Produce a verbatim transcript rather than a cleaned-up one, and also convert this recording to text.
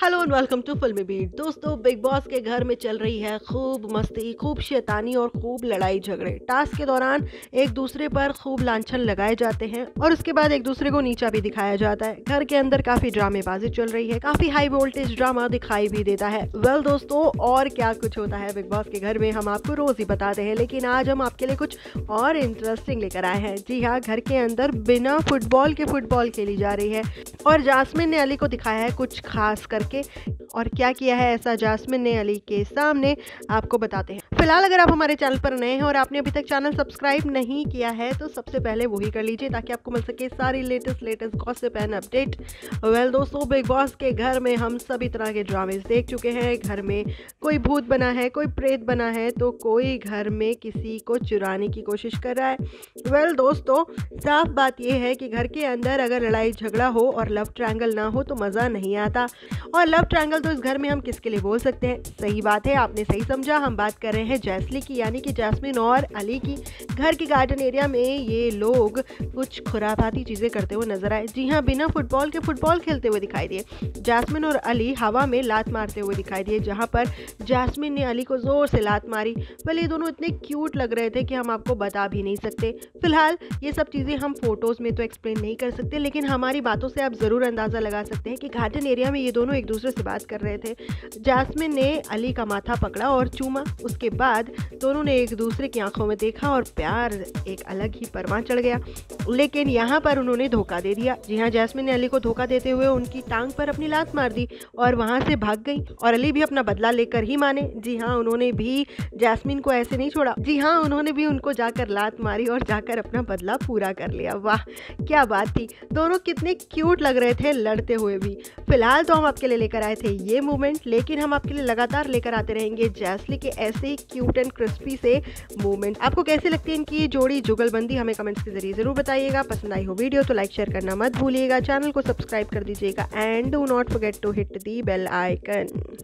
Hello and welcome to Filmibeat. दोस्तों, big boss के घर में चल रही है खूब मस्ती, खूब शैतानी और खूब लड़ाई झगड़े। टास्क के दौरान एक दूसरे पर खूब लांछन लगाए जाते हैं और उसके बाद एक दूसरे को नीचा भी दिखाया जाता है। घर के अंदर काफी ड्रामेबाजी चल रही है, काफी हाई वोल्टेज ड्रामा दिखाई भी देता है। वेल well, दोस्तों, और क्या कुछ होता है बिग बॉस के घर में हम आपको रोज ही बताते हैं, लेकिन आज हम आपके लिए कुछ और इंटरेस्टिंग लेकर आए हैं। जी हाँ, घर के अंदर बिना फुटबॉल के फुटबॉल खेली जा रही है और जास्मिन ने अली को दिखाया है कुछ खास करके। और क्या किया है ऐसा जास्मिन ने अली के सामने, आपको बताते हैं। फिलहाल अगर आप हमारे चैनल पर नए हैं और आपने अभी तक चैनल सब्सक्राइब नहीं किया है तो सबसे पहले वही कर लीजिए ताकि आपको मिल सके सारी latest latest gossip and update. Well दोस्तों, बिग बॉस के घर में हम सभी तरह के ड्रामेज देख चुके हैं। घर में कोई भूत बना है, कोई प्रेत बना है, तो कोई घर में किसी को चुराने की कोशिश कर रहा है। वेल दोस्तों, साफ बात यह है कि घर के अंदर अगर लड़ाई झगड़ा हो और लव ट्रायंगल ना हो तो मज़ा नहीं आता। और लव ट्रायंगल तो इस घर में हम किसके लिए बोल सकते हैं? सही बात है, आपने सही समझा, हम बात कर रहे हैं जैस्ली की, यानी कि जास्मिन और अली की। घर के गार्डन एरिया में ये लोग कुछ खुराफाती चीजें करते हुए नजर आए। जी हाँ, बिना फुटबॉल के फुटबॉल खेलते हुए दिखाई दिए। जास्मिन और अली हवा में लात मारते हुए दिखाई दिए, जहां पर जास्मिन ने अली को जोर से लात मारी। पहले ये दोनों इतने क्यूट लग रहे थे कि हम आपको बता भी नहीं सकते। फिलहाल ये सब चीजें हम फोटोज में तो एक्सप्लेन नहीं कर सकते, लेकिन हमारी बातों से आप जरूर अंदाजा लगा सकते हैं कि गार्डन एरिया में ये दोनों एक दूसरे से बात कर रहे थे। जास्मिन ने अली का माथा पकड़ा और चूमा। उसके बाद दोनों ने एक दूसरे की आंखों में देखा और प्यार एक अलग ही परवान चढ़ गया। लेकिन यहाँ पर उन्होंने धोखा दे दिया। जी हाँ, जास्मिन ने अली को धोखा देते हुए उनकी टांग पर अपनी लात मार दी और वहां से भाग गई। और अली भी अपना बदला लेकर ही माने। जी हाँ, उन्होंने भी जास्मिन को ऐसे नहीं छोड़ा। जी हाँ, उन्होंने भी उनको जाकर लात मारी और जाकर अपना बदला पूरा कर लिया। वाह, क्या बात थी। दोनों कितने क्यूट लग रहे थे लड़ते हुए भी। फिलहाल तो हम आपके लिए लेकर आए थे ये मोमेंट, लेकिन हम आपके लिए लगातार लेकर आते रहेंगे जैस्ली के ऐसे ही क्यूट एंड क्रिस्पी से मोमेंट। आपको कैसी लगती है इनकी जोड़ी जुगलबंदी, हमें कमेंट्स के जरिए जरूर बताइएगा। पसंद आई हो वीडियो तो लाइक शेयर करना मत भूलिएगा, चैनल को सब्सक्राइब कर दीजिएगा and do not forget to hit the bell icon.